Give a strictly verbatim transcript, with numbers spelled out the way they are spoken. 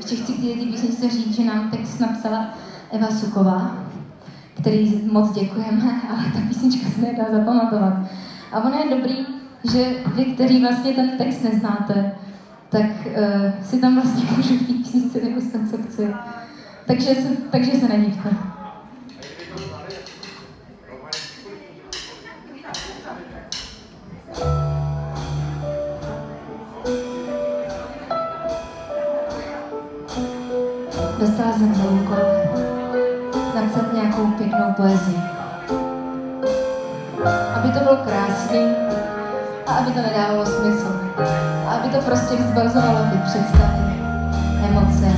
Ještě chci k této písničce říct, že nám text napsala Eva Suková, který moc děkujeme, ale ta písnička se nedá zapamatovat. A ono je dobrý, že vy, kteří vlastně ten text neznáte, tak uh, si tam vlastně můžu v té písničce vymyslet, co chci. Takže se, takže se nedivte. Dostala jsem za úkol napsat nějakou pěknou poezii. Aby to bylo krásný a aby to nedávalo smysl. A aby to prostě vzbazovalo ty představy, emoce